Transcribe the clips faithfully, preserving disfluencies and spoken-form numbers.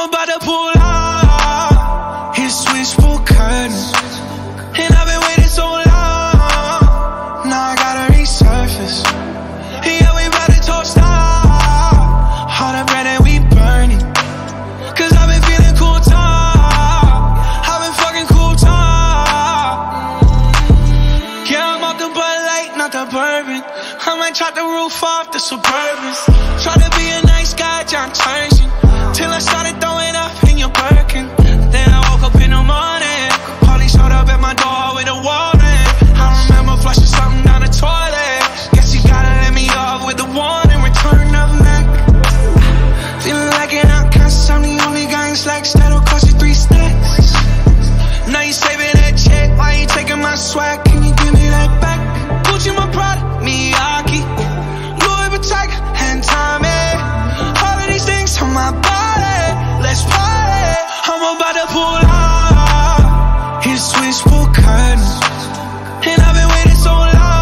about to pull out. His switchboard curtains, and I've been waiting so long. Now I gotta resurface. Yeah, we about to toast out. All the bread that we burning, cause I've been feeling cool talk. I've been fucking cool talk. Yeah, I'm off the Bud Light, not the bourbon. I might chop the roof off the Suburbans. Try to be a nice guy, John Turner, till I started throwing up in your Birkin. Then I woke up in the morning, police showed up at my door with a warrant. I remember flushing something down the toilet. Guess you gotta let me off with the warning. Return of Mac. Feeling like an outcast, I'm the only guy in slacks that'll cost you three stacks. Now you saving that check, why you taking my swag? Can you give me that back? Gucci my product, Miyake, Louis Vuitton, and Tommy. All of these things on my body, let's party. I'm about to pull out. His switchboard curtains, and I've been waiting so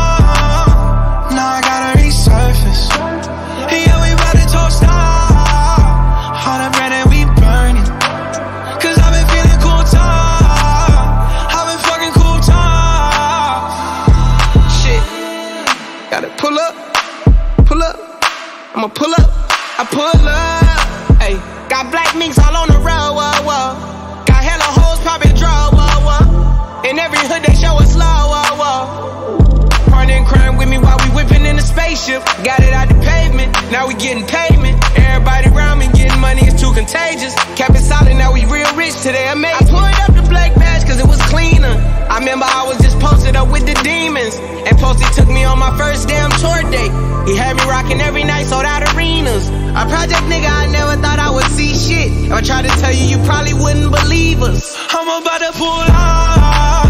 long. Now I gotta resurface. Yeah, we about to toast out. All the bread that we burning, cause I've been feeling cool talk. I've been fucking cool talk. Shit, gotta pull up, pull up. I'ma pull up, I pull up. Ayy, got black minks all on the road, whoa, whoa. Got hella hoes poppin' draw, whoa, whoa. In every hood they show us slow, whoa, whoa. Partner in crime with me while we whippin' in the spaceship. Got it out the pavement, now we getting payment. Everybody around me getting money, it's too contagious. Kept it solid, now we real rich today, amazing. I pulled up the black badge cause it was cleaner. I remember I was just posted up with the demons, and Posty took me on my first damn tour date. He had me rocking every night, sold out arenas. A project nigga, I never thought I would see shit. If I tried to tell you, you probably wouldn't believe us. I'm about to pull out.